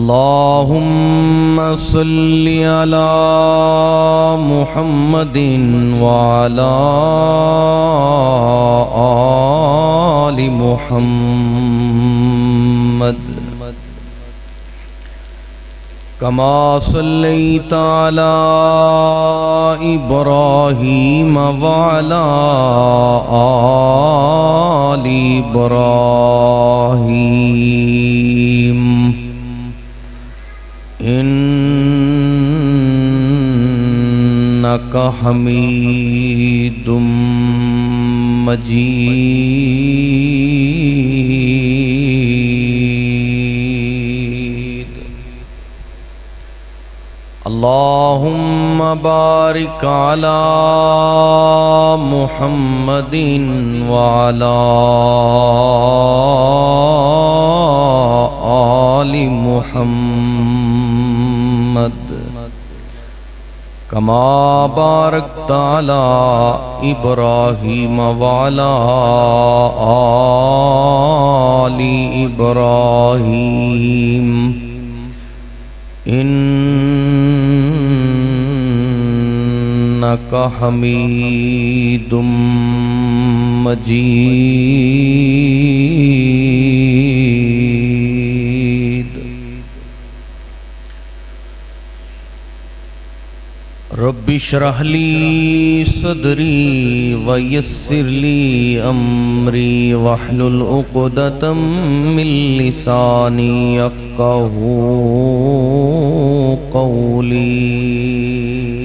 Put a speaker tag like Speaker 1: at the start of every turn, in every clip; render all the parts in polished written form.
Speaker 1: اللهم صل على محمد وعلى آل محمد كما صليت على إبراهيم وعلى آل إبراهيم إنك حميد مجيد. اللهم بارك على محمد وعلى آل محمد كما باركت على إبراهيم وعلى آل إبراهيم إنك حميد مجيد. رب اشرح لي صدري ويسر لي أمري واحلل عقدة من لساني يفقهوا قولي.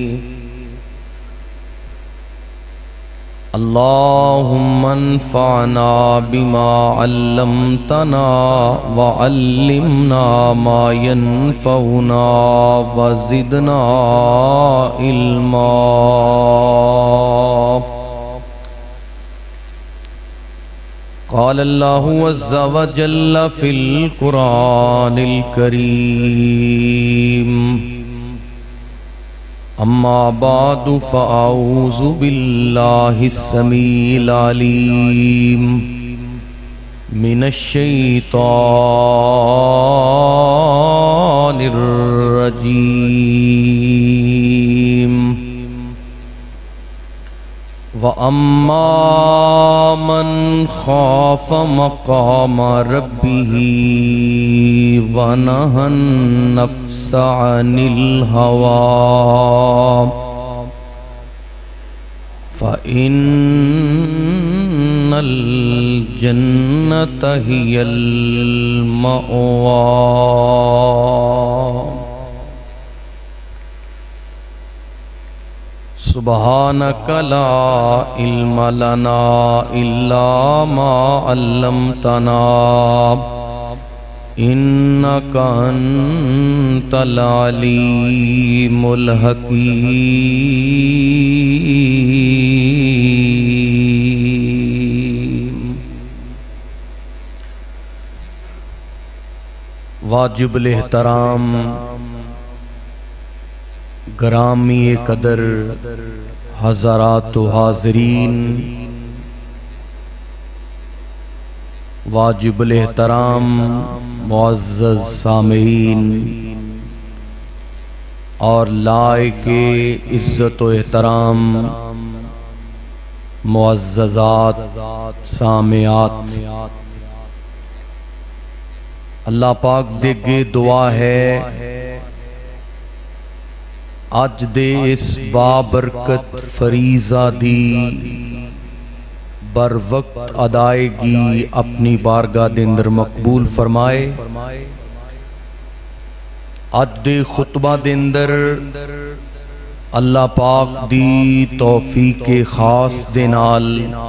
Speaker 1: اللهم انفعنا بما علمتنا وعلمنا ما ينفعنا وزدنا علما. قال الله عز وجل في القرآن الكريم: اما بعد فاعوذ باللہ السمیع العلیم من الشیطان الرجیم. وَأَمَّا مَنْ خَافَ مَقَامَ رَبِّهِ وَنَهَى النَّفْسَ عَنِ الْهَوَى فَإِنَّ الْجَنَّةَ هِيَ الْمَأْوَى. سبحانك لا علم لنا إلا ما علمتنا إنك أنت العليم الحكيم. واجب الاحترام گرامی قدر حضرات و حاضرین، واجب الاحترام معزز سامعین اور لائق عزت و احترام معززات سامعات، اللہ پاک دیگے دعا ہے اج دے اس بابرکت فریضہ دی بر وقت ادائیگی اپنی بارگاہ دے اندر مقبول فرمائے. اج دے خطبہ دے اندر اللہ پاک دی توفیق خاص دے نال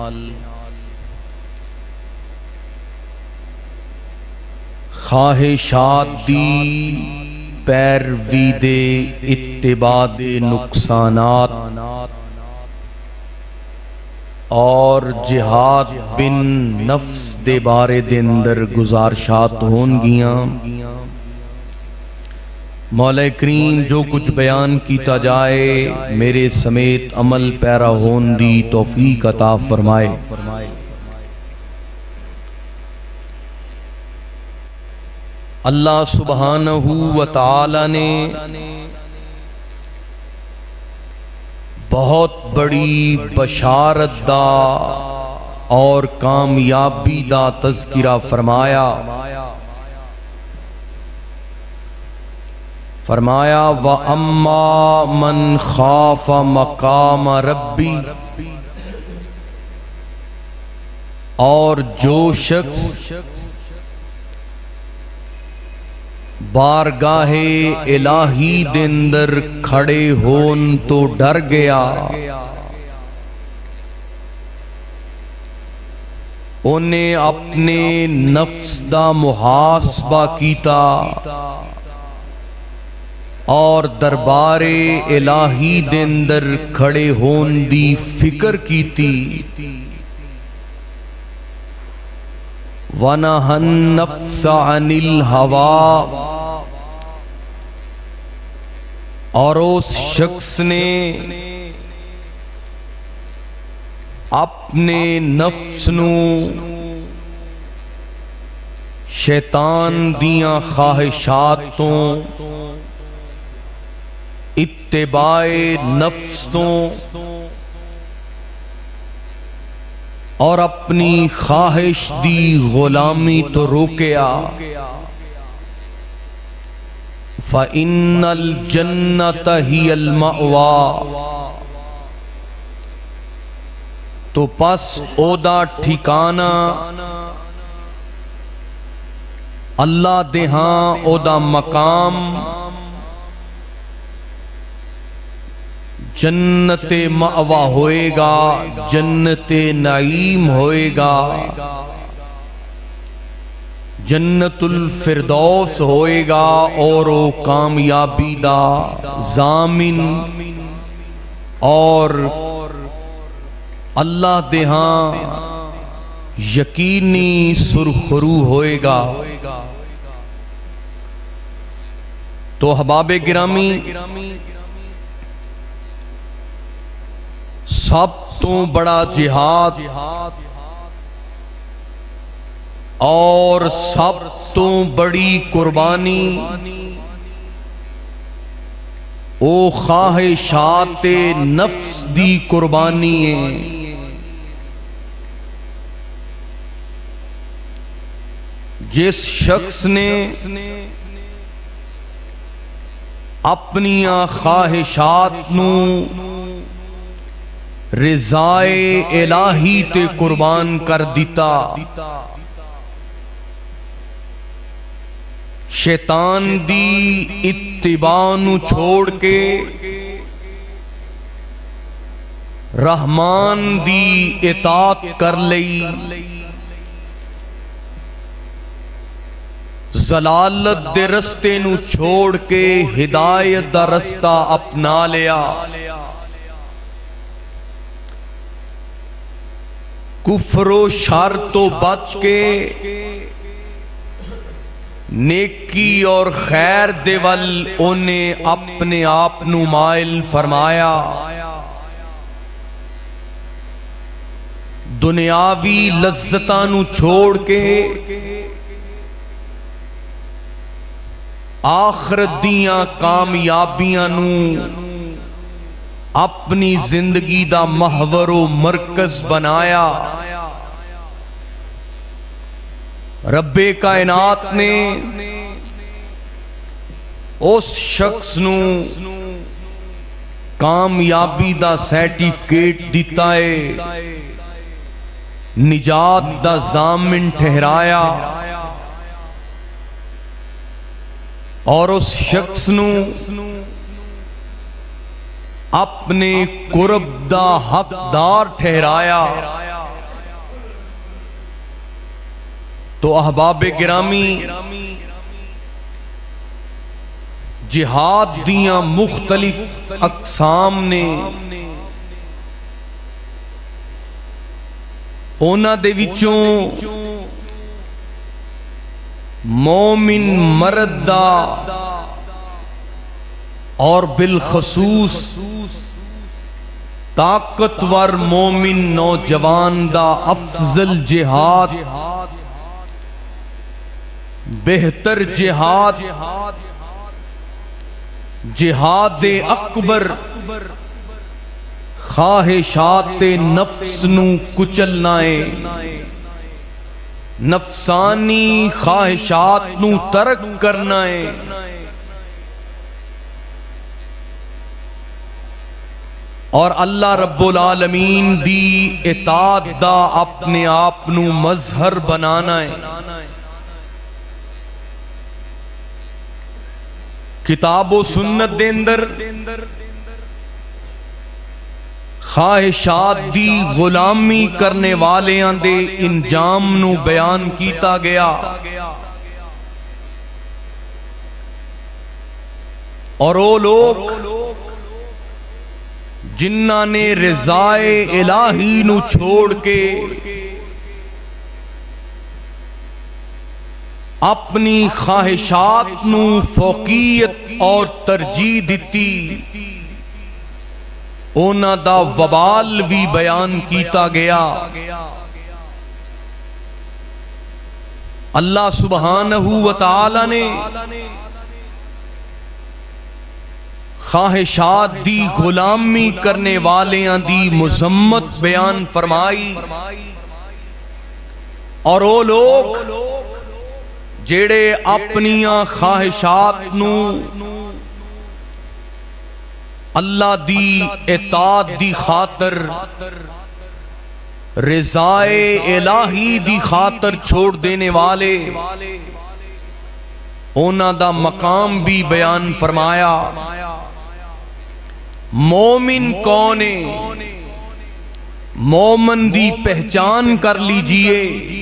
Speaker 1: خواہشات دی پیروی دے اتباع دے نقصانات اور جہاد بن نفس دے بارے دے اندر گزارشات ہون گیاں. مولا کریم جو کچھ بیان کیتا جائے میرے سمیت عمل پیرا ہون دی توفیق عطا فرمائے. اللہ سبحانہ و تعالی نے بہت بڑی بشارت دا اور کامیابی دا تذکرہ فرمایا۔ فرمایا وَأَمَّا مَنْ خَافَ مَقَامَ رَبِّ، اور جو شخص بارگاہ الہی دے اندر کھڑے ہون تو ڈر گیا، انہیں اپنے نفس دا محاسبہ کیتا اور دربار الہی دے اندر کھڑے ہون دی فکر کیتی، وَنَهَى النَّفْسَ عَنِ الْهَوَىٰ، اور اس شخص نے اپنے نفس نو شیطان دیاں خواہشاتوں، اتباع نفس تو اور اپنی خواہش دی غلامی تو روکیا، فَإِنَّ الْجَنَّةَ هِيَ الْمَأْوَىٰ، تو پس اودا ٹھکانہ اللہ دے ہاں اودا مقام جنت مأوا ہوئے گا، جنت نعیم ہوئے گا، جنت الفردوس ہوئے گا، اور وہ کامیابی دا ضامن اور اللہ دے ہاں یقینی سرخرو ہوئے گا۔ تو احباب گرامی، سب تو بڑا جہاد اور سب تو بڑی قربانی او خواہشات نفس دی قربانی ہے۔ جس شخص نے اپنی خواہشات نو رضائے الہی تے قربان کر دیتا، شیطان دی اتباع نو چھوڑ کے رحمان دی اطاعت کر لئی، ضلالت دے رستے نو چھوڑ کے ہدایت دا رستہ اپنا لیا، کفر و شر تو بچ کے نیکی اور خیر دے ول انہیں اپنے آپ نو مائل فرمایا، دنیاوی لذتاں نو چھوڑ کے آخرت دیاں کامیابیاں نو اپنی زندگی دا محور و مرکز بنایا۔ رب کائنات نے اس شخص نو کامیابی دا سرٹیفکیٹ دیتا ہے، نجات دا ضامن ٹھہرایا، اور اس شخص نو اپنے قرب دا حقدار ٹھہرایا۔ تو احباب گرامی، جہاد دیاں مختلف اقسام نے، اونا دے وچوں مومن مرد دا اور بالخصوص طاقتور مومن نوجوان دا افضل جہاد بہتر جہاد جہاد اکبر خواہشات نفس نو کچلنا ہے، نفسانی خواہشات نو ترک کرنا ہے۔ اور اللہ رب العالمین دی اطاعت دا اپنے آپ نو مظہر بنانا ہے۔ کتاب و سنت دے اندر خواہشات دی غلامی کرنے والیاں دے انجام نو بیان کیتا گیا، اور وہ لوگ جنہاں نے رضائے الہی نو چھوڑ کے اپنی خواہشات نو فوقیت اور ترجیح دیتی، اونا دا وبال بھی بیان کیتا گیا۔ اللہ سبحانہ و تعالی نے خواہشات دی غلامی کرنے والیاں دی مذمت بیان فرمائی، اور وہ لوگ جڑے اپنیاں خواہشات نو اللہ دی اطاعت دی خاطر، رضائے الہی دی خاطر چھوڑ دینے والے، اونا دا مقام بھی بیان فرمایا۔ مومن کون ہے؟ مومن دی پہچان کر لیجئے،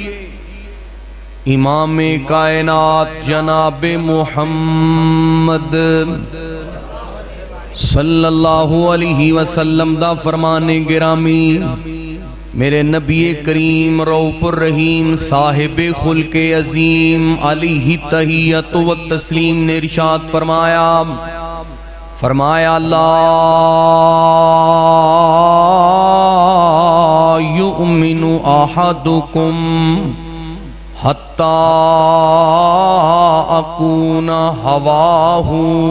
Speaker 1: امام کائنات جناب محمد صلی اللہ علیہ وسلم دا فرمان گرامی، میرے نبی کریم رؤوف الرحیم صاحب خلق عظیم علیہ تحیت و تسلیم نے ارشاد فرمایا لا یؤمن احدکم حتی اکون ہواہ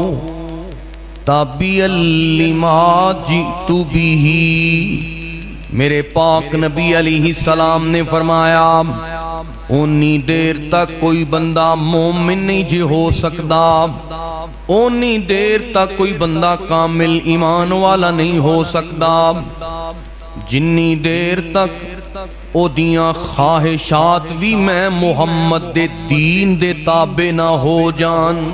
Speaker 1: تابعا لما جئت بہ۔ میرے پاک نبی علیہ السلام نے فرمایا اونی دیر تک کوئی بندہ مومن نہیں جی ہو سکتا، اونی دیر تک کوئی بندہ کامل ایمان والا نہیں ہو سکتا جنی دیر تک او دیاں خواہشات بھی میں محمد دے دین دے تابع نہ ہو جان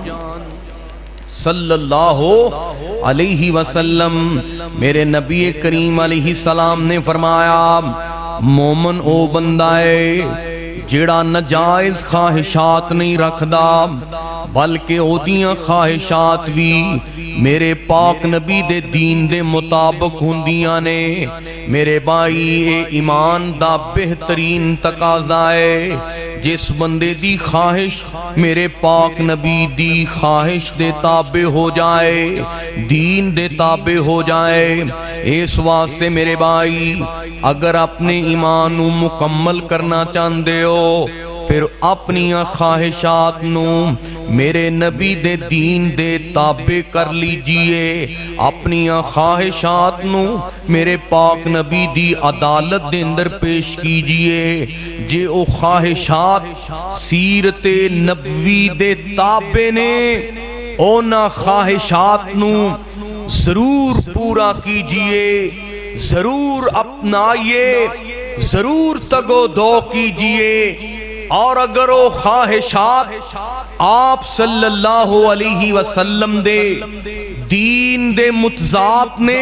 Speaker 1: صلی اللہ علیہ وسلم۔ میرے نبی کریم علیہ السلام نے فرمایا مومن او بندہ ہے جڑا نجائز خواہشات نہیں رکھدا، بلکہ او دیاں خواہشات بھی میرے پاک نبی دے دین دے مطابق ہوندیاں نے۔ میرے بھائی اے ایمان دا بہترین تقاضا ہے، جس بندے دی خواہش میرے پاک نبی دی خواہش دے تابع ہو جائے، دین دے تابع ہو جائے۔ اس واسطے میرے بھائی اگر اپنے ایمان نو مکمل کرنا چاہندے ہو، پھر اپنی خواہشات نو میرے نبی دے دین دے تابع کر لیجئے، اپنی خواہشات نو میرے پاک نبی دی عدالت دے اندر پیش کیجئے۔ جے او خواہشات سیرت نبوی دے تابع نے، اونا خواہشات نو ضرور پورا کیجئے، ضرور اپنائیے، ضرور تگو دو کیجئے۔ اور اگر وہ خواہشات آپ صلی اللہ علیہ وسلم دے دین دے متضاد نے،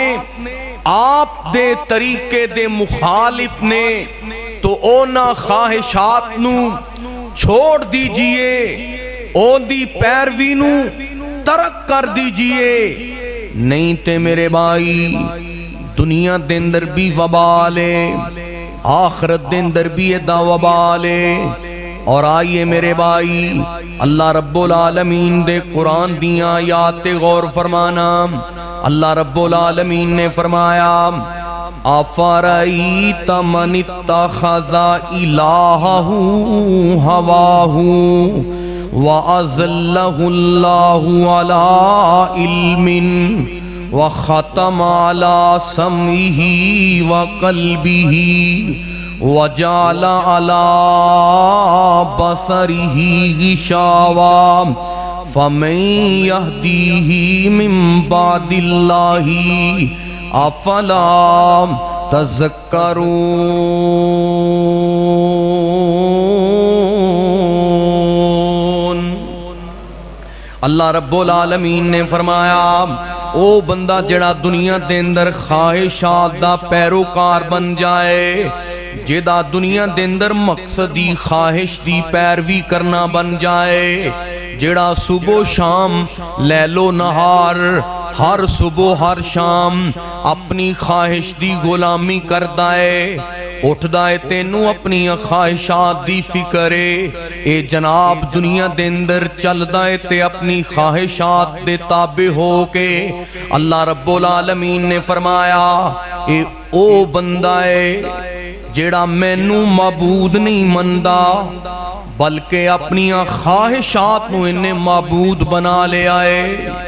Speaker 1: آپ دے طریقے دے مخالف نے، تو اونا خواہشات نو چھوڑ دیجئے، اون دی پیروی نو ترک کر دیجئے، نہیں تے میرے بھائی دنیا دے اندر بھی وبال ہے، آخرت دے اندر بھی ادا وبال ہے۔ اور آئیے میرے بھائی اللہ رب العالمین دے قرآن دیاں آیات غور فرمانا۔ اللہ رب العالمین نے فرمایا افرأیت من اتخذ الہہ ہواہ وَأَزَلَّهُ اللَّهُ عَلَىٰ عِلْمٍ وَخَتَمَ عَلَىٰ سَمْعِهِ وَقَلْبِهِ وَجَعَلَ عَلَىٰ بَصَرِهِ غِشَاوَةً فَمَن يَهْدِيهِ مِن بَعْدِ اللَّهِ أَفَلَا تَذَكَّرُونَ۔ اللہ رب العالمین نے فرمایا او بندہ جڑا دنیا دے اندر خواہشات دا پیروکار بن جائے، جیدہ دنیا دے اندر مقصدی خواہش دی پیروی کرنا بن جائے، جڑا صبح شام لیل و نہار ہر صبح ہر شام اپنی خواہش دی غلامی کردہ ہے، اٹھ دائے تینوں اپنی خواہشات دی فکرے، اے جناب دنیا دے اندر چل دائے تے اپنی خواہشات دے تابع ہو کے اللہ رب العالمین نے فرمایا اے او بندہ ہے جیڑا مینوں معبود نہیں مندہ بلکہ اپنی خواہشات نو انہیں معبود بنا لے آئے،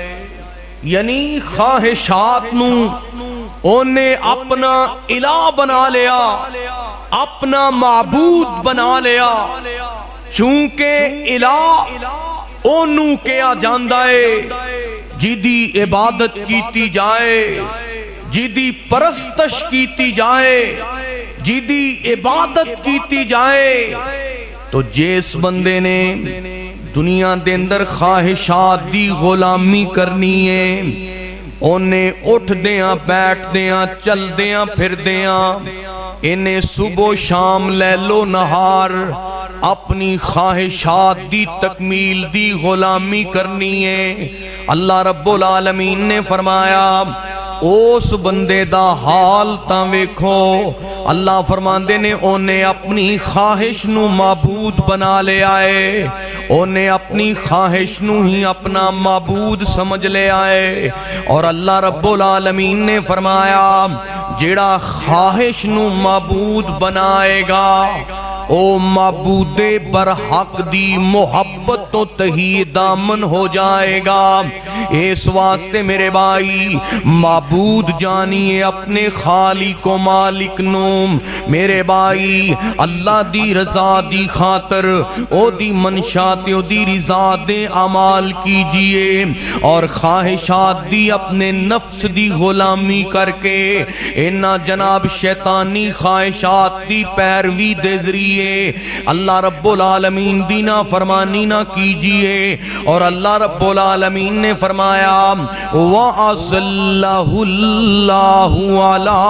Speaker 1: یعنی خواہشات نو انہیں اپنا الہ بنا لیا، اپنا معبود بنا لیا، چونکہ الہ انہوں کیا جاندہ ہے جدی عبادت کیتی جائے، جدی پرستش کیتی جائے، جدی عبادت کیتی جائے۔ تو جیس بندے نے دنیا دے اندر خواہشات دی غلامی کرنی ہے، انہیں اٹھ دیاں بیٹھ دیاں چل دیاں پھر دیاں، انہیں صبح شام لیل و نہار اپنی خواہشات دی تکمیل دی غلامی کرنی ہے۔ اللہ رب العالمین نے فرمایا اس بندے دا حال تاں ویکھو، اللہ فرماندے نے انہیں اپنی خواہش نو معبود بنا لے آئے، انہیں اپنی خواہش نو ہی اپنا معبود سمجھ لے آئے، اور اللہ رب العالمین نے فرمایا جیڑا خواہش نو معبود بنائے گا او معبود برحق دی محبت تو تہی دامن ہو جائے گا۔ اس واسطے میرے بھائی معبود جانیے اپنے خالق و مالک نوم، میرے بھائی اللہ دی رضا دی خاطر او دی منشات او دی رضا دے عمال کیجئے، اور خواہشات دی اپنے نفس دی غلامی کر کے انہا جناب شیطانی خواہشات دی پیروی دے ذریعے اللہ رب العالمین دینا فرمانی نہ کیجئے۔ اور اللہ رب العالمین نے فرمایا وَأَزَلَّهُ اللَّهُ عَلَىٰ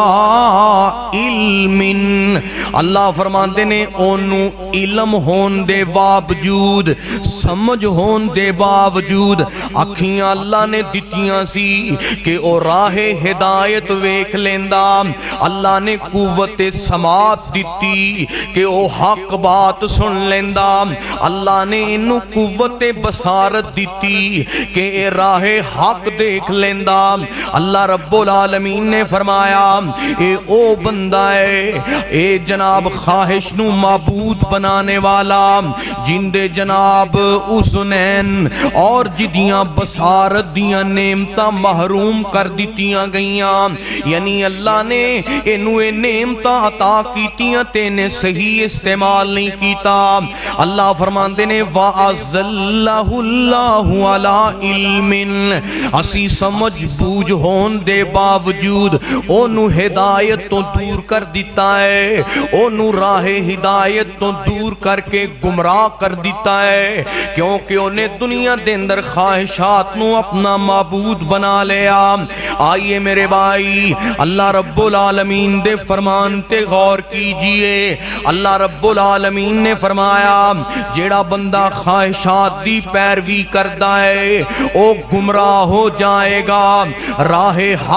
Speaker 1: عِلْمٍ، اللہ فرماندے نے انہوں علم ہون دے باوجود سمجھ ہون دے باوجود اکھیاں اللہ نے دتیاں سی کہ او راہ ہدایت ویکھ لیندہ، اللہ نے قوت سماعت دیتی کہ او حق بات سن لیندہ، اللہ نے انہوں قوت بصارت دیتی کہ اے راہ حق دیکھ لیندہ۔ اللہ رب العالمین نے فرمایا اے او بندہ ہے اے جناب خواہش نو معبود بنانے والا جندے جناب اذنین اور جدیاں بصارت دیاں نعمتاں محروم کر دیتیاں گئیاں، یعنی اللہ نے انہوں نعمتاں عطا کیتیاں تینے صحیح استعمال نہیں کیتا۔ اللہ فرماندے نے وَأَزَلَّهُ اللَّهُ عَلَىٰ عِلْمٍ، اسی سمجھ بوجھ ہون دے باوجود انہوں ہدایت تو دور کر دیتا ہے، انہوں راہ ہدایت تو دور کر کے گمراہ کر دیتا ہے، کیونکہ انہیں دنیا دے اندر خواہشات نو اپنا معبود بنا لیا۔ آئیے میرے بھائی اللہ رب العالمین دے فرمان تے غور کیجئے۔ اللہ رب العالمین نے فرمایا جیڑا بندہ خواہشات دی پیروی کردہ ہے او گمراہ ہو جائے گا، راہ حق تو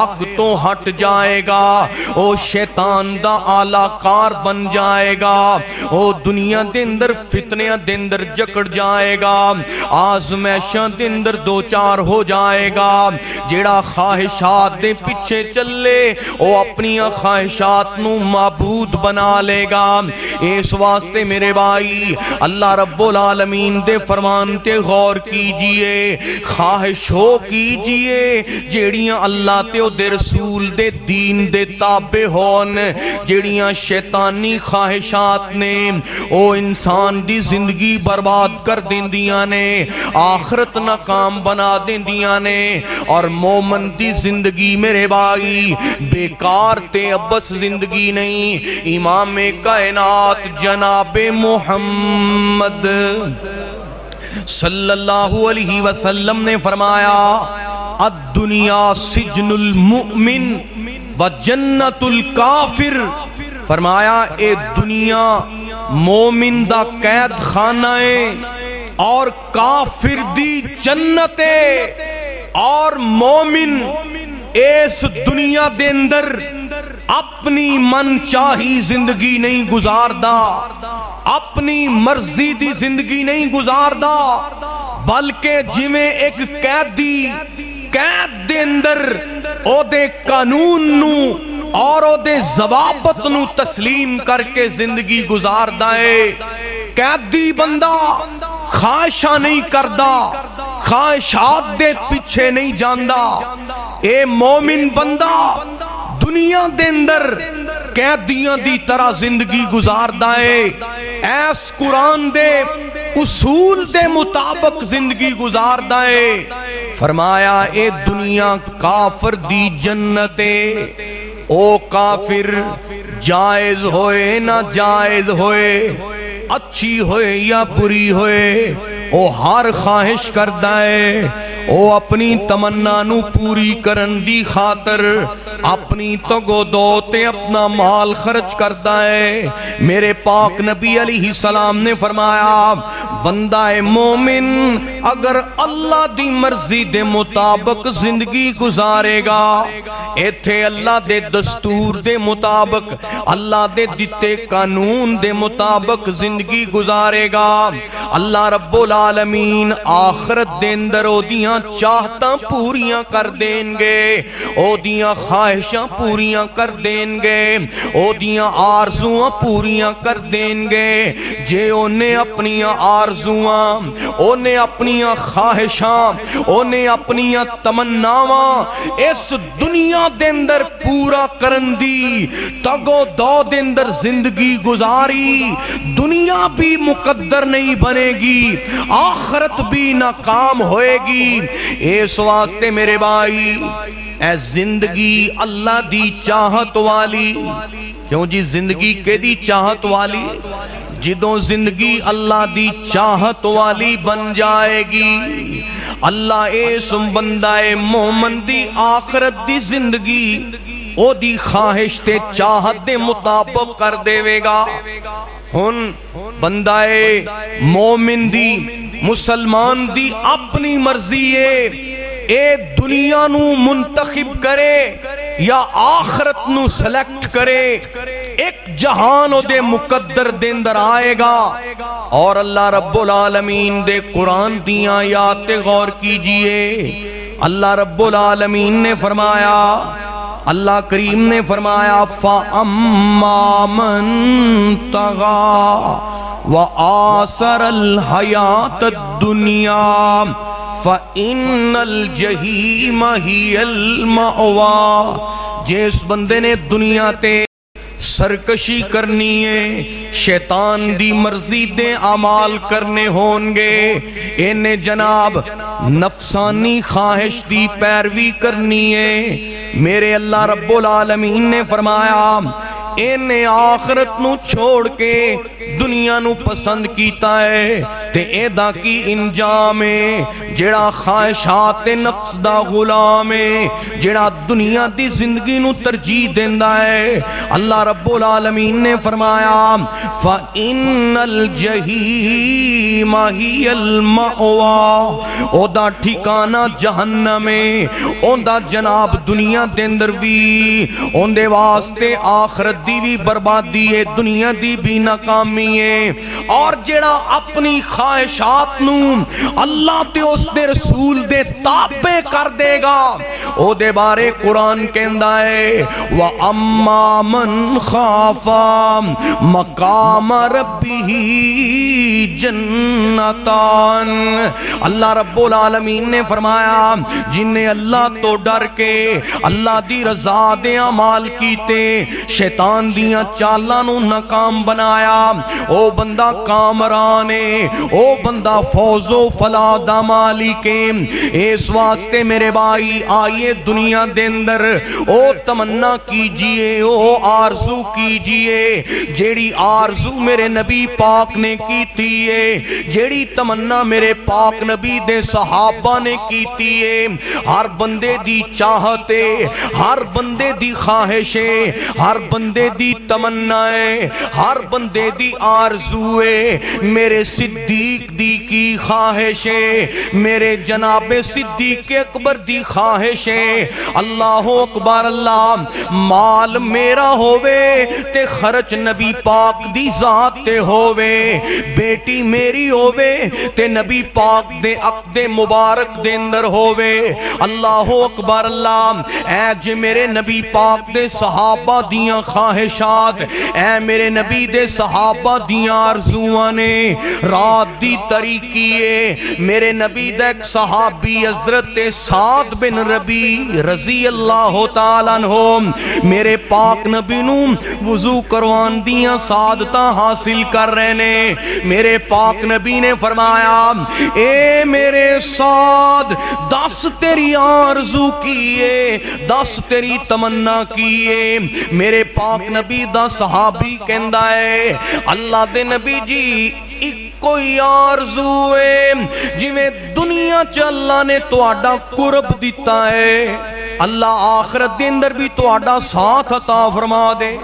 Speaker 1: تو ہٹ جائے گا، او شیطان دا آلہ کار بن جائے گا، او دنیا دے اندر فتنیاں دے اندر جکڑ جائے گا، آزمائشاں دے اندر دو چار ہو جائے گا۔ جیڑا خواہشات دے پیچھے چلے او اپنی خواہشات نو معبود بنا لے گا۔ اس واسطے میرے بھائی اللہ رب العالمین دے فرمان تے غور کیجئے، خواہش ہو کیجئے جیڑیاں اللہ تے او دے رسول دے دین دے تابع ہون، جیڑیاں شیطانی خواہشات نے او انسان دی زندگی برباد کر دیندیاں نے، آخرت ناکام بنا دیندیاں نے، اور مومن دی زندگی میرے بھائی بیکار تے بس زندگی نہیں۔ امام کائنات جناب محمد صلی اللہ علیہ وسلم نے فرمایا الدنیا سجن المؤمن و جنت الکافر، فرمایا اے دنیا مومن دا قید خانہ ہے اور کافر دی جنت ہے، اور مومن اس دنیا دے اندر اپنی من چاہی زندگی نہیں گزاردا، اپنی مرضی دی زندگی نہیں گزاردا، بلکہ جویں ایک قیدی قید دے اندر او دے قانون نو اور او دے ضوابط نو تسلیم کر کے زندگی گزاردا ہے۔ قیدی بندہ خواہشاں نہیں کردا، خواہشات دے پیچھے نہیں جاندا۔ اے مومن بندہ دنیا دے اندر قیدیاں دی طرح زندگی گزاردا ہے، ایس قرآن دے اصول دے مطابق زندگی گزاردا ہے۔ فرمایا اے دنیا کافر دی جنت ہے، او کافر جائز ہوئے نہ جائز ہوئے، اچھی ہوئے یا بری ہوئے، او ہر خواہش کردا ہے، او اپنی تمنا نو پوری کرن دی خاطر اپنی تگو دو تے اپنا مال خرچ کردا ہے۔ میرے پاک نبی علیہ السلام نے فرمایا بندہ مومن اگر اللہ دی مرضی دے مطابق زندگی گزارے گا، ایتھے اللہ دے دستور دے مطابق اللہ دے دیتے قانون دے مطابق زندگی گزارے گا، اللہ رب العالمین آخرت دے اندر او دیاں چاہتاں پوریاں کر دیں گے، او دیاں خواہشاں پوریاں کر دیں گے، او دیاں آرزواں پوریاں کر دیں گے۔ جے انہیں اپنی آرزواں، انہیں اپنی خواہشاں، انہیں اپنی تمناواں اس دنیا دے اندر پورا کرن دی تگو دو دے اندر زندگی گزاری، دنیا بھی مقدر نہیں بنے گی، آخرت بھی ناکام ہوئے گی۔ اس واسطے میرے بھائی اے زندگی اللہ دی چاہت والی، کیوں جی زندگی کے دی چاہت والی، جدوں زندگی اللہ دی چاہت والی بن جائے گی، اللہ اس بندہ مومن دی آخرت دی زندگی او دی خواہش تے چاہت دے مطابق کر دے گا۔ ہن بندہ مومن دی مسلمان دی اپنی مرضی ہے، اے دنیا نو منتخب کرے یا آخرت نو سلیکٹ کرے، ایک جہان او دے مقدر دے اندر آئے گا۔ اور اللہ رب العالمین دے قرآن دیاں آیات غور کیجئے، اللہ رب العالمین نے فرمایا، اللہ کریم نے فرمایا فَأَمَّا مَن طَغَى وَآثَرَ الْحَيَاةَ الدُّنْيَا فَإِنَّ الْجَحِيمَ هِيَ الْمَأْوَىٰ۔ جس بندے نے دنیا تے سرکشی کرنی ہے، شیطان دی مرضی دے اعمال کرنے ہونگے، انہیں جناب نفسانی خواہش دی پیروی کرنی ہے، میرے اللہ رب العالمین نے فرمایا انہیں آخرت نو چھوڑ کے دنیا نو پسند کیتا ہے تے ایدہ کی انجام ہے جڑا خواہشات نفس دا غلام ہے جڑا دنیا دی زندگی نو ترجیح دیندہ ہے اللہ رب العالمین نے فرمایا فَإِنَّ الْجَحِيمَ هِيَ الْمَأْوَى او دا ٹھکانہ جہنم ہے اون دا جناب دنیا دے اندر بھی اون دے واسطے آخرت دی بھی بربادی ہے دنیا دی بھی ناکامی ہے اور جڑا اپنی خواہشات نو اللہ تے اس دے رسول دے تابع کر دے گا او دے بارے قرآن کہندہ ہے وَأَمَّا مَنْ خَافَ مَقَامَ رَبِّهِ جَنَّتان اللہ رب العالمین نے فرمایا جن نے اللہ تو ڈر کے اللہ دی رضا دے عمال کیتے شیطان دیاں چالاں نو ناکام بنایا او بندہ کامرانے او بندہ فوز و فلاح دا مالکے اس واسطے میرے بھائی آئیے دنیا دے اندر او تمنا کیجئے او آرزو کیجئے جیڑی آرزو میرے نبی پاک نے کیتی ہے جیڑی تمنا میرے پاک نبی دے صحابہ نے کیتی ہے ہر بندے دی چاہتے ہر بندے دی خواہشیں ہر بندے دی تمنائیں ہر بندے دی آرزویں میرے صدیق دی کی خواہشیں میرے جناب صدیق اکبر دی خواہشیں اللہ اکبر اللہ مال میرا ہووے تے خرچ نبی پاک دی ذات تے ہووے بیٹی میری ہووے تے نبی پاک دے عقد مبارک دے اندر ہووے اللہ اکبر اللہ اے جے میرے نبی پاک دے صحابہ دیاں خواہشات اے میرے نبی دے صحابہ دیاں آرزوانے رات دی طریقیے میرے نبی دے ایک صحابی حضرت سعد بن ربی رضی اللہ تعالیٰ عنہ میرے پاک نبی نو وضو کروان دیاں سعادتاں حاصل کر رہے نے میرے پاک نبی نے فرمایا اے میرے سعد دس تیری آرزو کیے دس تیری تمنا کیے میرے پاک نبی دا صحابی کہندہ ہے اللہ دے نبی جی کوئی آرزو ہے جویں دنیا چ اللہ نے تواڈا قرب دیتا ہے اللہ آخرت دے اندر بھی تواڈا ساتھ عطا فرما دے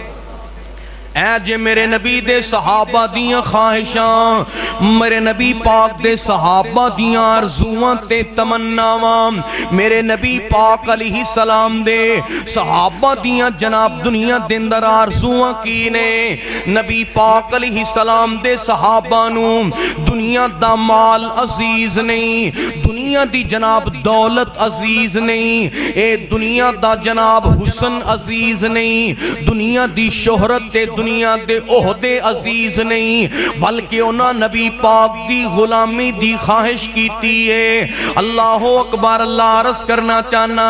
Speaker 1: اے جے میرے نبی دے صحابہ دیاں خواہشاں میرے نبی پاک دے صحابہ دیاں آرزوان تے تمناواں میرے نبی پاک علیہ السلام دے صحابہ دیاں جناب دنیا دے اندر آرزوان کینے نبی پاک علیہ السلام دے صحابہ نو دنیا دا مال عزیز نہیں دنیا دی جناب دولت عزیز نہیں اے دنیا دا جناب حسن عزیز نہیں دنیا دی شہرت تے دنیا دے عہدے عزیز نہیں بلکہ انہاں نبی پاک دی غلامی دی خواہش کیتی ہے اللہ اکبر اللہ عرض کرنا چاہنا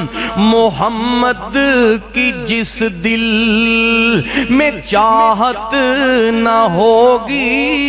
Speaker 1: محمد کی جس دل میں چاہت نہ ہوگی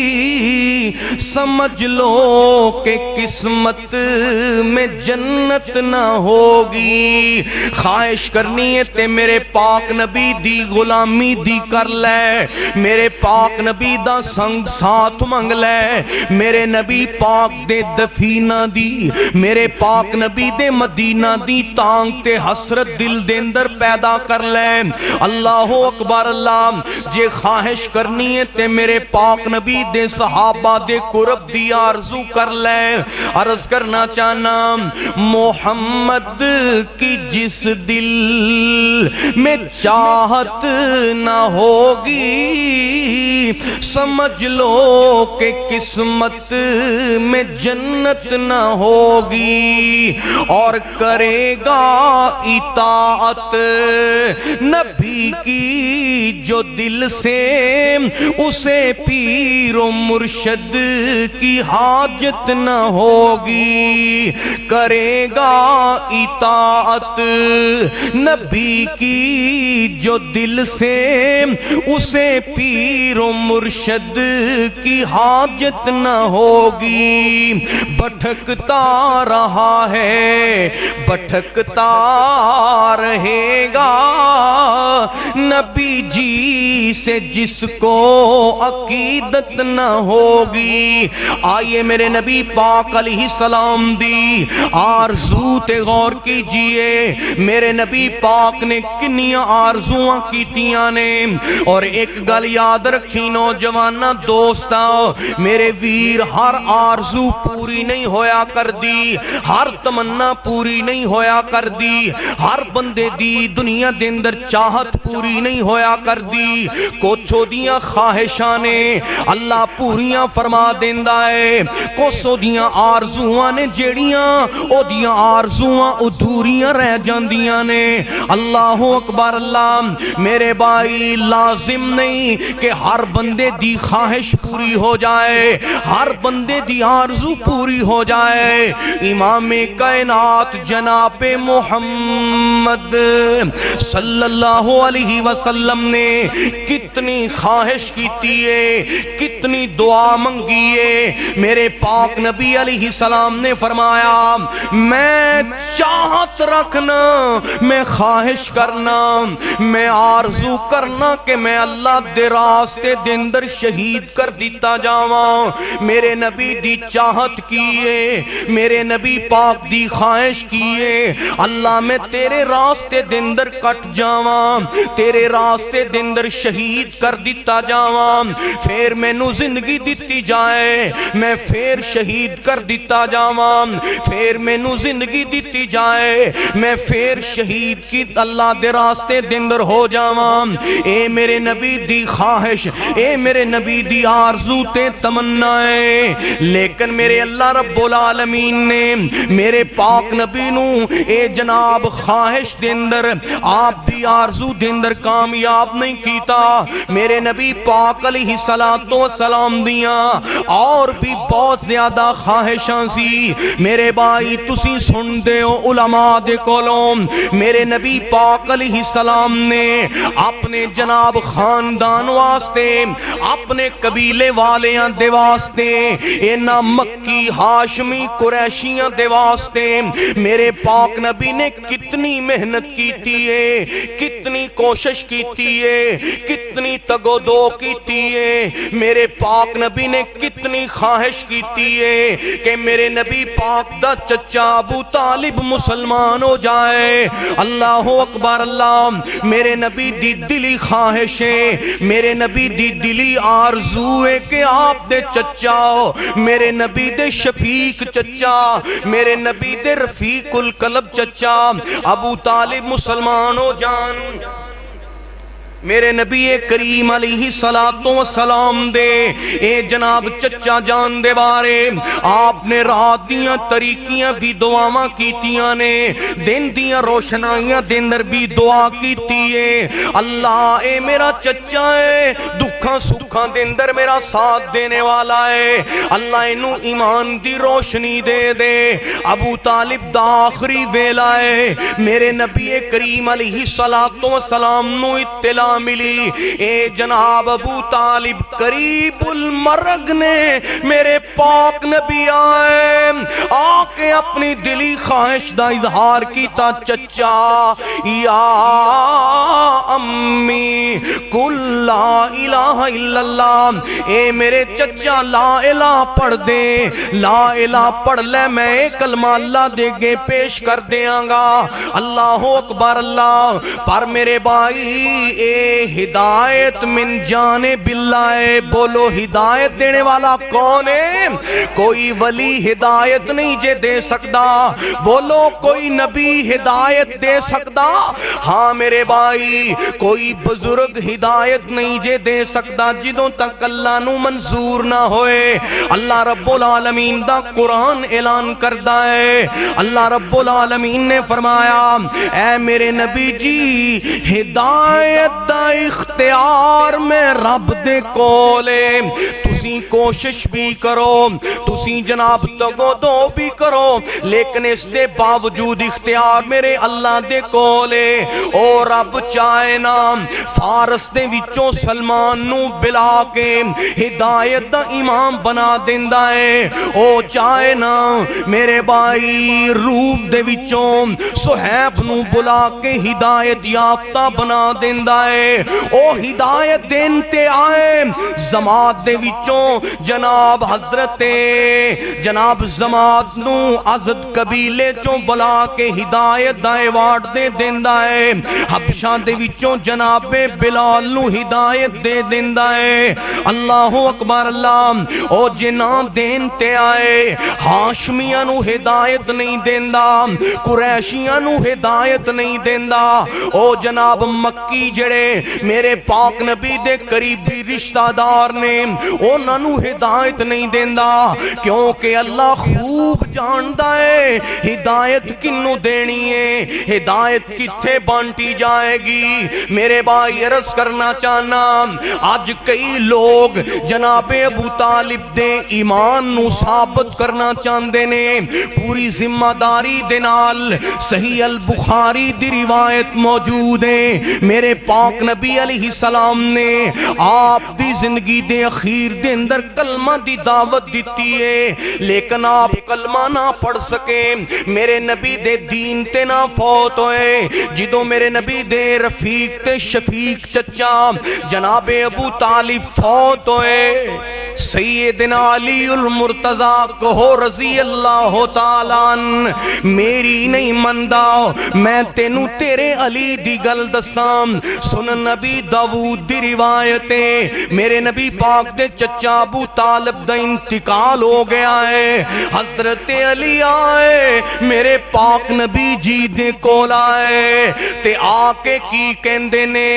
Speaker 1: سمجھ لو کہ قسمت میں جنت نہ ہوگی خواہش کرنی ہے تے میرے پاک نبی دی غلامی دی کر لے میرے پاک نبی دا سنگ ساتھ منگ لے میرے نبی پاک دے دفینہ دی میرے پاک نبی دے مدینہ دی تانگ تے حسرت دل دے اندر پیدا کر لے اللہ اکبر اللہ جے خواہش کرنی ہے تے میرے پاک نبی دے صحابہ دے قرب دی آرزو کر لے عرض کرنا چاہنا محمد کی جس دل میں چاہت نہ ہوگی سمجھ لو کہ قسمت میں جنت نہ ہوگی اور کرے گا اطاعت نبی کی جو دل سے اسے پیر و مرشد کی حاجت نہ ہوگی کرے گا اطاعت نبی کی جو دل سے اسے پیر و مرشد کی حاجت نہ ہوگی بھٹکتا رہا ہے بھٹکتا رہے گا نبی جی سے جس کو عقیدت نہ ہوگی. آئیے میرے نبی پاک علیہ السلام دی آرزو تے غور کیجئے. میرے نبی پاک نے کنیاں آرزواں کیتیاں نے. اور ایک گل یاد رکھی نوجوانہ دوستا، میرے ویر، ہر آرزو پوری نہیں ہویا کر دی، ہر تمنا پوری نہیں ہویا کر دی، ہر بندے دی دنیا دے اندر چاہت پوری نہیں ہویا کر دی. کچھ دیاں خواہشاں نے اللہ پوریاں فرما دیندا ہے، کچھ دیاں آرزوواں نے جیڑیاں او دیاں آرزوواں ادھوریاں رہ جاندیاں نے. اللہ اکبر. اللہ میرے بھائی، لازم نہیں کہ ہر بندے دی خواہش پوری ہو جائے، ہر بندے دی آرزو پوری ہو جائے. امام کائنات جناب محمد صلی اللہ علیہ وسلم نے کتنی خواہش کیتی ہے، کتنی دعا منگی ہے. میرے پاک نبی علیہ السلام نے فرمایا، میں چاہت رکھنا، میں خواہش کرنا، میں آرزو کرنا کہ میں اللہ دے راستے دے اندر شہید کر دیتا جاواں. میرے نبی دی چاہت کیے، میرے نبی پاک دی خواہش کیے، اللہ میں تیرے راستے دے اندر کٹ جاواں، تیرے راستے دے اندر شہید کر دیتا جاواں. پھر میں نو زندگی دیتی جائے، میں پھر شہید کر دیتا جاواں. پھر میں نو زندگی دیتی جائے، میں پھر شہید کی اللہ دے راستے دے اندر ہو جاواں. اے میرے نبی دی خواہش، اے میرے نبی دی آرزو تے تمنا ہے. لیکن میرے اللہ رب العالمین نے میرے پاک نبی نو اے جناب خواہش دے اندر، آپ دی آرزو دے اندر کامیاب نہیں کیتا. میرے نبی پاک علیہ السلام دیاں اور بھی بہت زیادہ خواہشاں سی. میرے بھائی تسی سن دے ہو علماء دے کولوں، میرے نبی پاک علیہ السلام نے اپنے جناب خاندان واسطے، اپنے قبیلے والیاں دے واسطے، اینا مکی ہاشمی قریشیاں دے واسطے میرے پاک نبی نے کتنی محنت کیتی ہے، کتنی کوشش کیتی ہے، کتنی تگودو کیتی ہے. میرے پاک نبی نے کتنی خواہش کیتی ہے کہ میرے نبی پاک دا چچا ابو طالب مسلمان ہو جائے. اللہ اکبر. اللہ میرے نبی دی دلی خواہش ہے، میرے نبی دی دلی آرزو ہے کہ آپ دے چچا، میرے نبی دے شفیق چچا، میرے نبی دے رفیق القلب چچا ابو طالب مسلمان ہو جان. میرے نبی کریم علیہ السلام دے اے جناب چچا جان دے بارے آپ نے رات دیاں طریقیاں بھی دعاواں کیتیاں نے، دن دیاں روشنائیاں دے اندر بھی دعا کیتی ہے. اللہ اے میرا چچا ہے، دکھاں سکھاں دے اندر میرا ساتھ دینے والا ہے، اللہ انہوں ایمان دی روشنی دے دے. ابو طالب دا آخری ویلا ہے. میرے نبی کریم علیہ السلام نو اطلاع ملی، اے جناب ابو طالب قریب المرگ نے میرے پاک نبی آئے آکے اپنی دلی خواہش دا اظہار کیتا، چچا یا امی کل لا الہ الا اللہ. اے میرے چچا لا الہ پڑھ دے، لا الہ پڑھ لے، میں کلمہ اللہ دے گے پیش کر دیاں گا. اللہ اکبر. اللہ پر میرے بھائی اے ہدایت من جانب اللہ. بولو ہدایت دینے والا کون ہے؟ کوئی ولی ہدایت نہیں جے دے سکتا. بولو کوئی نبی ہدایت دے سکتا؟ ہاں میرے بھائی کوئی بزرگ ہدایت نہیں جے دے سکتا جدوں تک اللہ نو منظور نہ ہوئے. اللہ رب العالمین دا قرآن اعلان کردہ ہے. اللہ رب العالمین نے فرمایا اے میرے نبی جی ہدایت دا اختیار میں رب دے کولے. تسی کوشش بھی کرو، تسی جناب تگو دو بھی کرو، لیکن اس دے باوجود اختیار میرے اللہ دے کولے. او رب چاہے نا فارس دے وچوں سلمان نو بلا کے ہدایت دا امام بنا دیندا ہے او چاہے نا میرے بھائی روم دے وچوں صہیب نو بلا کے ہدایت یافتہ بنا دیندا ہے او ہدایت دینتے آئے زماد دے وچوں جناب حضرت جناب زماد نو عزد قبیلے چوں بلا کے ہدایت دا ایوارڈ دے دیندا ہے حبشہ دے وچوں جناب بلال نو ہدایت دے دیندا ہے اللہ اکبر اللہ او جناب دینتے آئے ہاشمیاں نو ہدایت نہیں دیندا قریشیاں نو ہدایت نہیں دیندا او جناب مکی جڑے میرے پاک نبی دے قریبی رشتہ دار نے انہاں نو ہدایت نہیں دیندا کیونکہ اللہ خوب جاندا ہے ہدایت کنو دینی ہے ہدایت کتھے بانٹی جائے گی میرے بھائی عرض کرنا چاہنا آج کئی لوگ جناب ابو طالب دے ایمان نو ثابت کرنا چاہندے نے پوری ذمہ داری دے نال صحیح البخاری دی روایت موجود ہے میرے پاک نبی علیہ السلام نے آپ دی زندگی دے اخیر دے اندر کلمہ دی دعوت دیتی ہے لیکن آپ کلمہ نہ پڑھ سکے میرے نبی دے دین تے نہ فوت ہوئے جدوں میرے نبی دے رفیق تے شفیق چچا جناب ابو طالب فوت ہوئے سیدنا علی المرتضیٰ کہو رضی اللہ تعالیٰ میری نہیں مندہ میں تینو تیرے علی دی گل دستام سن نبی داود دی روایتیں میرے نبی پاک دے چچا ابو طالب دا انتقال ہو گیا ہے حضرت علی آئے میرے پاک نبی جی دے کول آئے تے آکے کی کہندے نے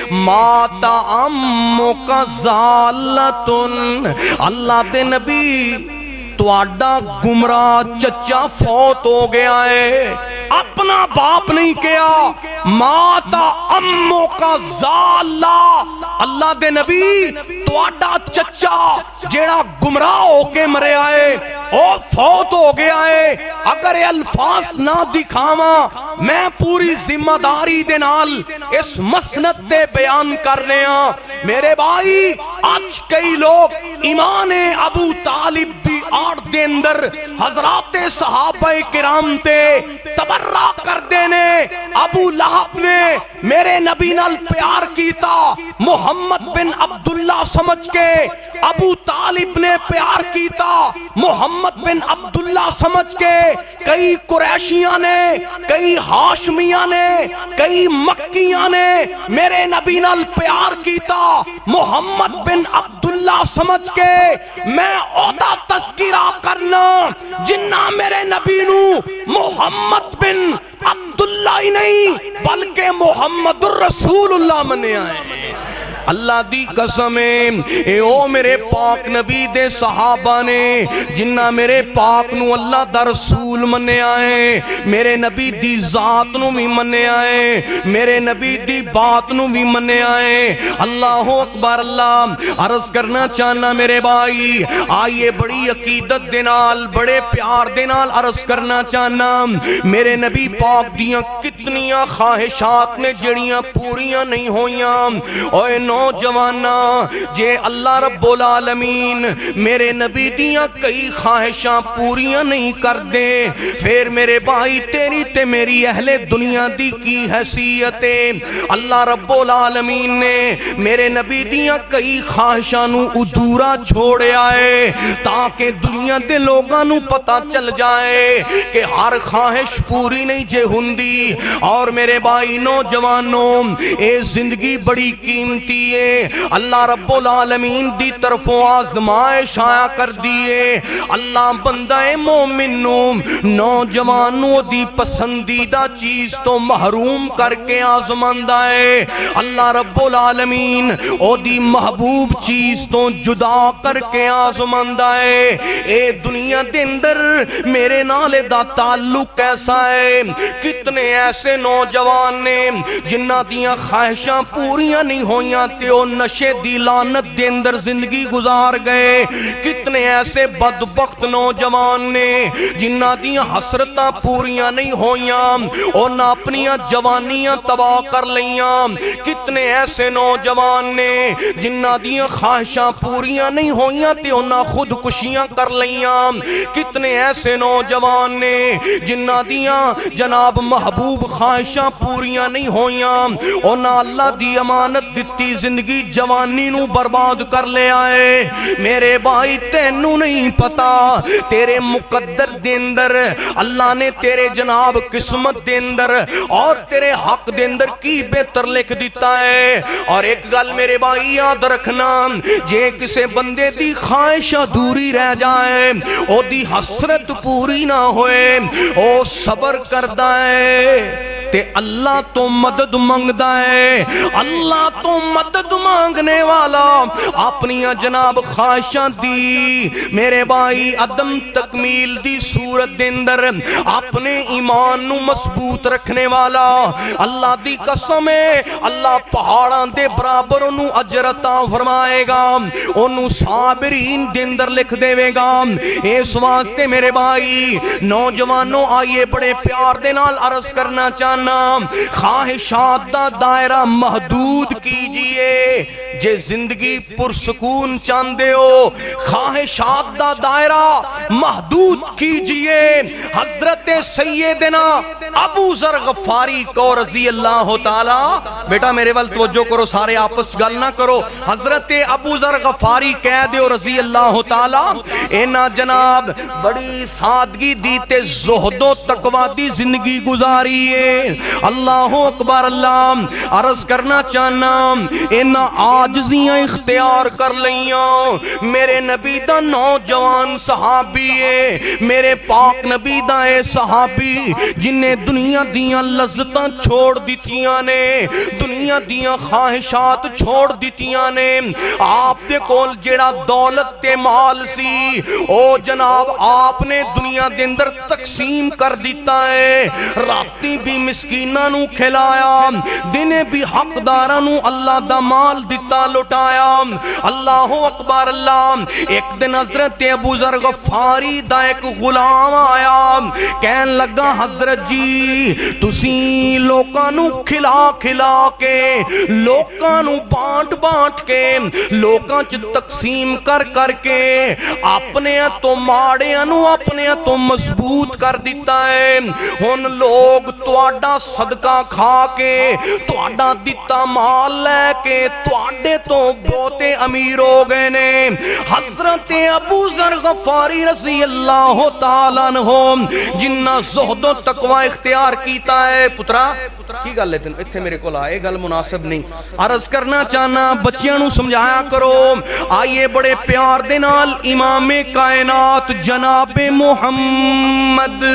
Speaker 1: ماتا امو کا زالتن اللہ دے نبی تو آڈا گمراہ چچا فوت ہو گیا ہے اپنا باپ نہیں کیا ماتا امو کا زالہ اللہ دے نبی تو آڈا چچا جیڑا گمراہ ہو کے مرے آئے او فوت ہو گیا ہے اگر یہ الفاظ نہ دکھاواں میں پوری ذمہ داری دے نال اس مسند دے بیان کر رہے ہیں میرے بھائی آج کئی لوگ ایمان ابو طالب دی آڑ دے اندر حضرات صحابہ کرام تے تبرہ کر دینے ابو لہب نے میرے نبی نال پیار کیتا محمد بن عبداللہ سمجھ کے ابو طالب نے پیار کیتا محمد بن عبداللہ سمجھ کے کئی قریشیاں نے کئی ہاشمیاں نے کئی مکیاں نے میرے نبی نال پیار کیتا محمد بن عبداللہ سمجھ کے میں عہدہ تذکرہ کرنا جنہ میرے نبی نو محمد بن عبداللہ ہی نہیں بلکہ محمد الرسول اللہ منے آئے اللہ دی قسمیں اے او میرے پاک نبی دے صحابہ نے جنہ میرے پاک نو اللہ دا رسول منے آئے میرے نبی دی ذات نو بھی منے آئے میرے نبی دی بات نو بھی منے آئے اللہ اکبر اللہ عرض کرنا چاہنا میرے بھائی آئیے بڑی عقیدت دینال بڑے پیار دینال عرض کرنا چاہنا میرے نبی پاک دیاں کتنیاں خواہشات نے جڑیاں پوریاں نہیں ہویاں اوے نوجوانہ جے اللہ رب العالمین میرے نبی دیاں کئی خواہشاں پوریاں نہیں کر دے پھر میرے بھائی تیری تے میری اہل دنیا دی کی حیثیتیں اللہ رب العالمین نے میرے نبی دیاں کئی خواہشاں نو ادھورا چھوڑے آئے تاکہ دنیا دے لوگاں نو پتہ چل جائے کہ ہر خواہش پوری نہیں جے ہندی اور میرے بھائی نوجوانوں اے زندگی بڑی قیمتی اللہ رب العالمین دی طرفوں آزمائش آیا کر دیئے اللہ بندہ مومن نوجوانوں دی پسندیدہ چیز تو محروم کر کے آزماندہ ہے اللہ رب العالمین او دی محبوب چیز تو جدا کر کے آزماندہ ہے اے دنیا دے اندر میرے نالے دا تعلق کیسا ہے کتنے ایسے نوجوان نے جنہ دیاں خواہشاں پوریاں نہیں ہویاں تے او نشے دی لعنت دے اندر زندگی گزار گئے کتنے ایسے بدبخت نوجوان نے جنہ دیاں حسرتاں پوریاں نہیں ہویاں انہاں اپنیاں جوانیاں تباہ کر لیاں، کتنے ایسے نوجوان نے جنہ دیاں خواہشاں پوریاں نہیں ہویاں تے انہاں خودکشیاں کر لیاں، کتنے ایسے نوجوان نے جنہ دیاں جناب محبوب خواہشاں پوریاں نہیں ہویاں انہاں اللہ دی امانت دتی زندگی جوانی نو برباد کر لے آئے۔ میرے بھائی تینوں نہیں پتا تیرے مقدر دے اندر اللہ نے تیرے جناب قسمت دے اندر اور تیرے حق دے اندر کی بہتر لکھ دیتا ہے۔ اور ایک گل میرے بھائی یاد رکھنا، جے کسے بندے دی خواہش ادھوری رہ جائے او دی حسرت پوری نہ ہوئے او صبر کردہ ہے تے اللہ تو مدد مانگدا ہے۔ اللہ تو مدد مانگنے والا اپنی جناب خواہشاں دی میرے بھائی عدم تکمیل دی صورت دے اندر اپنے ایمان نو مضبوط رکھنے والا اللہ دی قسم ہے اللہ پہاڑاں دے برابر انہوں اجر عطا فرمائے گا، انہوں صابرین دے اندر لکھ دے گا۔ اس واسطے میرے بھائی نوجوانوں آئیے بڑے پیار دے نال عرض کرنا چاہنا، خواہشات دا دائرہ محدود کیجئے جے زندگی پرسکون چاندے ہو، خواہشات دا دائرہ محدود کیجئے۔ حضرت سیدنا ابو ذر غفاری کو رضی اللہ تعالی، بیٹا میرے وال توجہ کرو سارے آپس گل نہ کرو، حضرت ابو ذر غفاری کہہ دے رضی اللہ تعالی اینا جناب بڑی سادگی دیتے زہد و تقوی دی زندگی گزاریے۔ اللہ اکبر، اللہ عرض کرنا چاہنا اینا آجزیاں اختیار کر لیاں۔ میرے نبی دا نوجوان صحابی ہے، میرے پاک نبی دا اے صحابی جنہیں دنیا دیاں لذتاں چھوڑ دیتیاں نے، دنیا دیاں خواہشات چھوڑ دیتیاں نے، آپ دے کول جیڑا دولت تے مال سی او جناب آپ نے دنیا دے اندر تقسیم کر دیتا ہے، راتی بھی مسکینہ نو کھلایا، دنے بھی حقدارہ نو اللہ دا مال دیتا لٹایا۔ اللہ اکبر، اللہ ایک دن حضرت ابو ذر غفاری دا ایک غلام آیا، کہن لگا حضرت جی تسی لوکاں نو کھلا کھلا کے لوکاں نو بانٹ بانٹ کے لوکاں چ تقسیم کر کر کے اپنے تو ماڑے نو اپنے تو مضبوط کر دیتا ہے، ہن لوگ تواڈا صدقہ کھا کے تواڈا دیتا مال لے کے تواڈے تو بہتے امیر ہو گئے نے۔ حضرت ابو ذر غفاری رضی اللہ تعالیٰ عنہ جنہ زہد و تقوی اختیار کیتا ہے، پترا کی گل لیتے ہیں اتھے میرے کو لائے گل مناسب نہیں عرض کرنا چاہنا، بچیاں نو سمجھایا کرو۔ آئیے بڑے پیار دے نال امام کائنات جناب محمد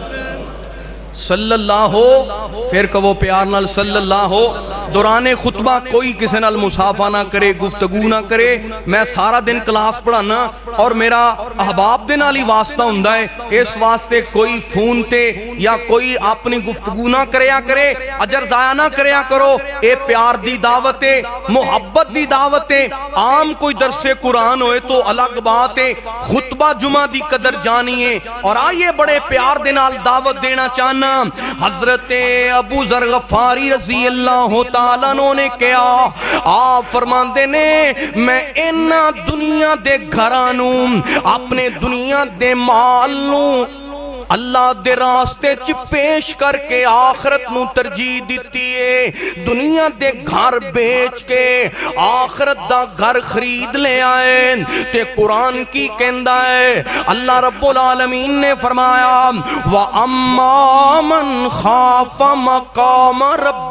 Speaker 1: صلی اللہ ہو، پھر کہو پیار نال صلی اللہ ہو۔ دوران خطبہ کوئی کسی نال مصافحہ نہ کرے، گفتگو نہ کرے۔ میں سارا دن کلاس پڑھانا اور میرا احباب دے نال ہی واسطہ ہوندا ہے، اس واسطے کوئی فون تے یا کوئی اپنی گفتگو نہ کریا کرے، اجر ضائع نہ کریا کرو۔ اے پیار دی دعوت ہے، محبت دی دعوت ہے۔ عام کوئی درس قرآن ہوئے تو الگ بات ہے، خطبہ جمعہ دی قدر جانیے۔ اور آئیے بڑے پیار دے نال دعوت دینا چاہنا، حضرت ابو ذر غفاری رضی اللہ تعالیٰ نے کیا آپ فرماندے نے میں اینا دنیا دے گھرانوں اپنے دنیا دے مالوں اللہ دے راستے چ پیش کر کے آخرت نو ترجیح دیتی ہے، دنیا دے گھر بیچ کے آخرت دا گھر خرید لے آئے۔ تے قرآن کی کہندا ہے اللہ رب العالمین نے فرمایا وَأَمَّا مَنْ خَافَ مَقَامَ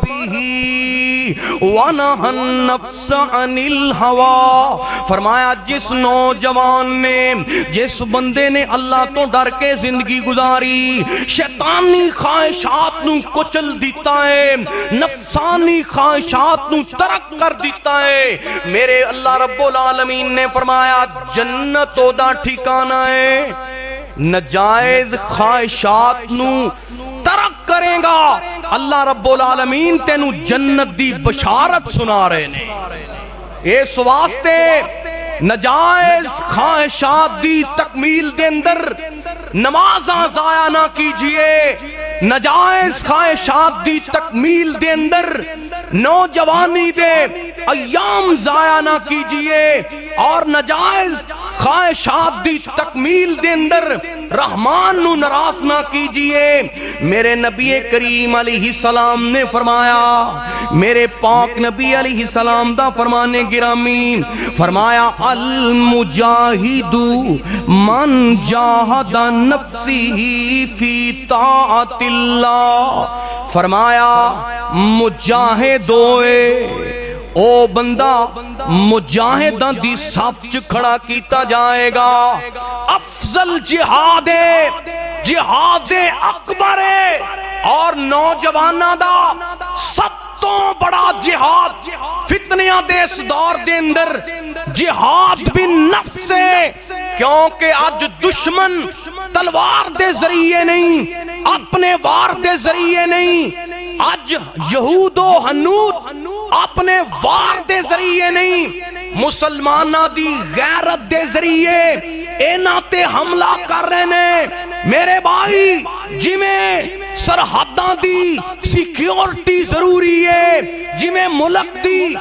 Speaker 1: رَبِّهِ وَنَهَى النَّفْسَ عَنِ الْهَوَىٰ، فرمایا جس نوجوان نے جس بندے نے اللہ تو ڈر کے زندگی گزاری، شیطانی خواہشات نو کچل دیتا ہے، نفسانی خواہشات نو ترک کر دیتا ہے، میرے اللہ رب العالمین نے فرمایا جنت دا ٹھکانہ ہے۔ نجائز خواہشات نو ترک کریں گا اللہ رب العالمین تینو جنت دی بشارت سنا رہے نے۔ اس واسطے نجائز خواہشات دی تکمیل دے اندر نمازاں ضائع نہ کیجئے، نجائز خواہشات دی تکمیل دے اندر نوجوانی دے ایام ضائع نہ کیجئے، اور نجائز خواہشات دی تکمیل دے اندر رحمان نو ناراض نہ کیجئے۔ میرے نبی کریم علیہ السلام نے فرمایا، میرے پاک نبی علیہ السلام دا فرمانے گرامی فرمایا، المجاہد من جاہد نفسی فی طاعت اللہ، فرمایا مجاہد ہوئے او بندہ مجاہداں دی صف چ کھڑا کیتا جائے گا۔ افضل جہاد ہے، جہاد اکبر ہے، اور نوجوانہ دا سب تو بڑا جہاد فتنیاں دے اس دور دے اندر جہاد بھی نفس ہے، کیونکہ آج دشمن تلوار دے ذریعے نہیں، اپنے وار دے ذریعے نہیں، آج یہود و حنود اپنے وار دے ذریعے نہیں، مسلمانہ دی غیرت دے ذریعے اینا تے حملہ کر رہے نے۔ میرے بھائی جی میں سرحداں دی سیکیورٹی ضروری ہے، جی میں ملک دی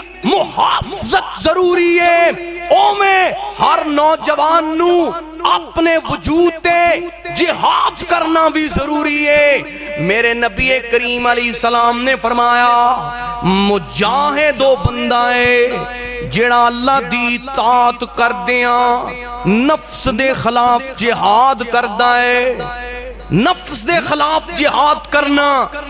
Speaker 1: محافظت ضروری ہے، او میں ہر نوجوان نو اپنے وجود تے جہاد کرنا بھی ضروری ہے۔ میرے نبی کریم علیہ السلام نے فرمایا، مجاہد و بندہ ہے جڑا اللہ دی اطاعت کر دیاں نفس دے خلاف جہاد کردا ہے۔ نفس دے خلاف جہاد کرنا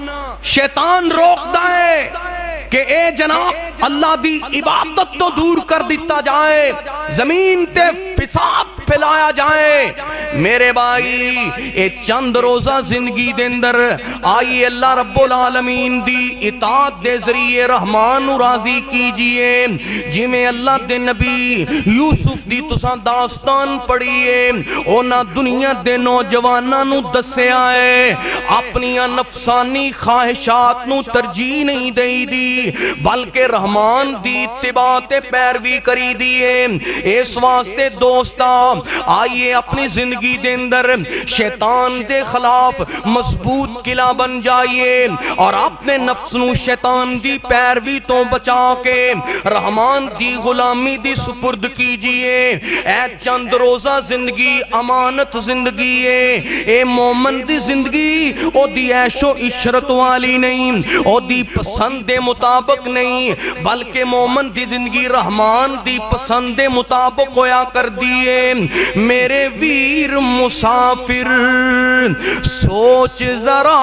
Speaker 1: شیطان روکدا ہے کہ اے جناب اللہ دی عبادت تو دور کر دیتا جائے، زمین تے فساد پھیلایا جائے۔ میرے بھائی اے چند روزہ زندگی دے اندر آئیے اللہ رب العالمین دی اطاعت دے ذریعے رحمان راضی کیجئے، جی میں اللہ دے نبی یوسف دی تساں داستان پڑھیے، اونا دنیا دے نوجواناں نو دسے آئے، اپنی نفسانی خواہشات نو ترجیح نہیں دئی دی، بلکہ رحمان دی اتباع تے پیروی کری دیئے۔ اس واسطے دوستا آئیے اپنی زندگی دے اندر شیطان دے خلاف مضبوط قلعہ بن جائیے، اور اپنے نفس نو شیطان دی پیروی تو بچا کے رحمان دی غلامی دی سپرد کیجئے۔ اے چند روزہ زندگی امانت زندگی ہے، اے مومن دی زندگی او دی عیش و عشرت والی نہیں، او دی پسند دے مطابق نہیں، بلکہ مومن دی زندگی رحمان دی پسند دے مطابق ہویا کر دیئے۔ میرے ویر مسافر سوچ ذرا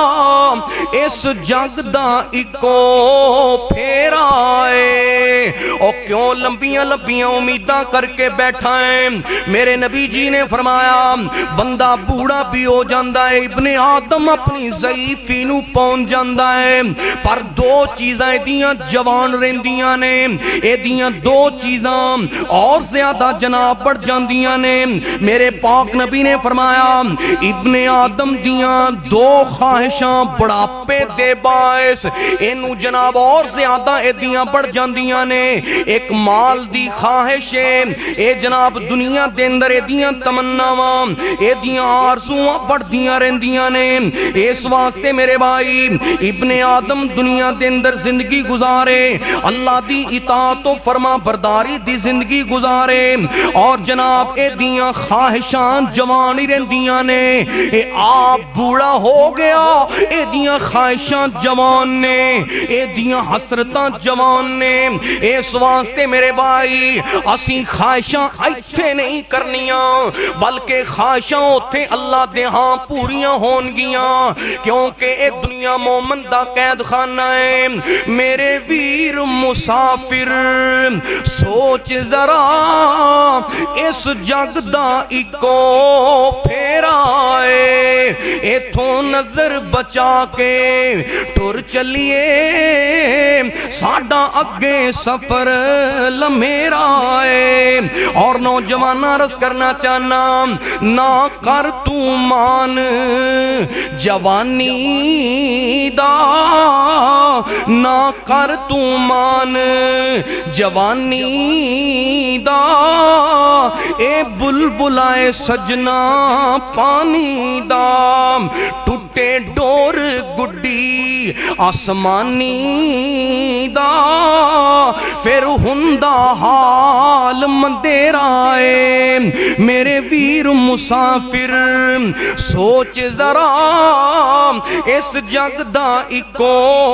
Speaker 1: اس جگ دا اکو پھیرا ہے، او کیوں لمبیاں لمبیاں امیداں کر کے بیٹھا ہے۔ میرے نبی جی نے فرمایا، بندہ بوڑھا بھی ہو جاندہ ہے، ابن آدم اپنی ضعیفی نو پہنچ جاندہ ہے، پر دو چیزیں دیاں جوان رہندیاں نے، اے دیاں دو چیزاں اور زیادہ جناب بڑھ جاندیاں نے۔ میرے پاک نبی نے فرمایا، ابن آدم دیاں دو خواہشاں بڑھاپے دے باعث انہوں جناب اور زیادہ اے دیاں بڑھ جاندیاں نے۔ ایک مال دی خواہش ہے، اے جناب دنیا دے اندر اے دیاں تمناواں، اے دیاں آرزواں بڑھ دیاں رہندیاں نے۔ اس واسطے میرے بھائی ابن آدم دنیا دے اندر زندگی گزارے، اللہ دی اطاعت و فرما برداری دی زندگی گزارے، اور جناب اے دیاں خواہشان جوانی رہندیاں نے۔ اے آپ بوڑا ہو گیا، اے دیاں خواہشان جوان نے، اے دیاں حسرتاں جوان نے۔ اس واسطے میرے بھائی اسی خواہشاں ایتھے نہیں کرنیاں، بلکہ خواہشاں اوتھے اللہ دے ہاں پوریاں ہون گیاں، کیونکہ اے دنیا مومن دا قید خانہ ہے۔ میرے ویر مسافر سوچ ذرا اس جگ دا اکو پھیرا ہے، ایتھوں نظر بچا کے ٹر چلیے، ساڈا اگے سفر لمیرا ہے۔ اور نوجوانہ رس کرنا چاہنا، نہ کر تو مان جوانی دا نہ کر تو مان جوانی دا اے بلبلائے سجنا پانی دا ٹوٹے ڈور گڈی آسمانی دا پھر ہندا حال مندیرائے میرے ویر مسافر سوچ ذرا اس جگ دا اکو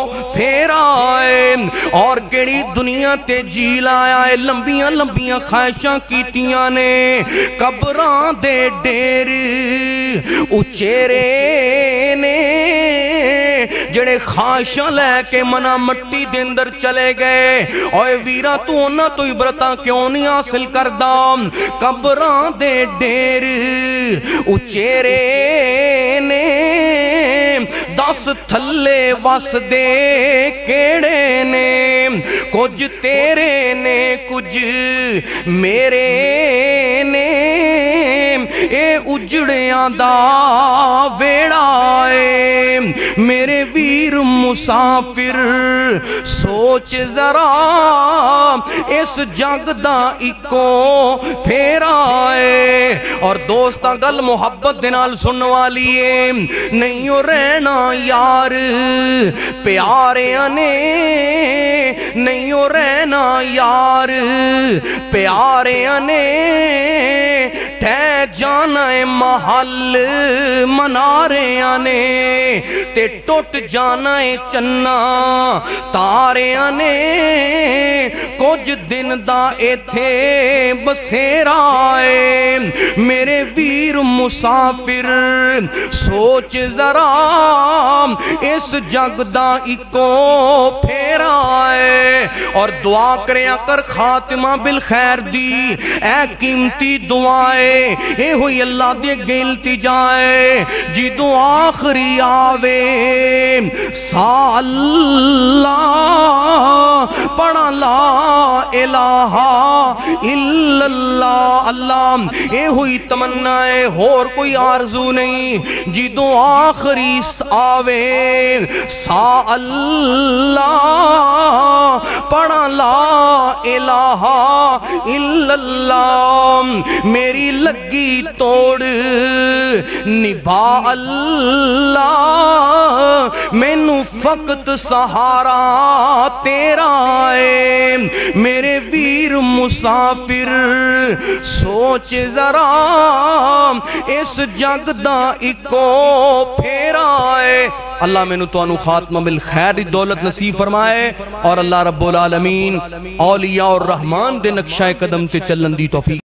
Speaker 1: پھیرائے اور کیڑی دنیا تے جی لایا ہے لمبیاں لمبیاں خواہشاں کیتیاں نے قبران دے ڈیر اچیرے نے جڑے خواہشاں لے کے منا مٹی دے اندر چلے گئے اوے ویرا تو انہاں تو عبرتاں کیوں نہیں حاصل کردہ قبران دے ڈیر اچیرے نے دس تھلے وس دے کیڑے نے کچھ تیرے نے کچھ میرے نے اے اجڑیاں دا ویڑا ہے میرے ویر مسافر سوچ ذرا اس جگ دا اکو پھیرا ہے اور دوستہ گل محبت دنال سنوا لیے نہیں ہو رہنا یار پیارے آنے نہیں ہو رہنا یار پیارے آنے ٹھہ جانا ہے محل منارے آنے تے ٹوٹ جانا ہے چنا تارے آنے کچھ دن دا ایتھے بسیرا ہے میرے ویر مسافر سوچ ذرا اس جگ دا اکو پھیرا ہے اور دعا کریں اکر خاتمہ بالخیر دی اے قیمتی دعائے اے ہوئی اللہ دے گلتی جائے جی دعا آخری آوے سا اللہ پڑھا لا الہ الا اللہ اللہ اے ہوئی تمنا ہے اور کوئی آرزو نہیں جی دعا آخری آوے سا اللہ پڑھا لا الہ الا اللہ میری لگی توڑ نبھا اللہ میں نو فقط سہارا تیرا ہے میرے ویر مسافر سوچ ذرا اس جگ دا اکو پھیرا ہے اللہ میں نو توانو خاتمہ بالخیر دولت نصیب فرمائے اور اللہ رب العالمین اولیاء اور رحمان دے نقشہ قدم تے چلن دی توفیق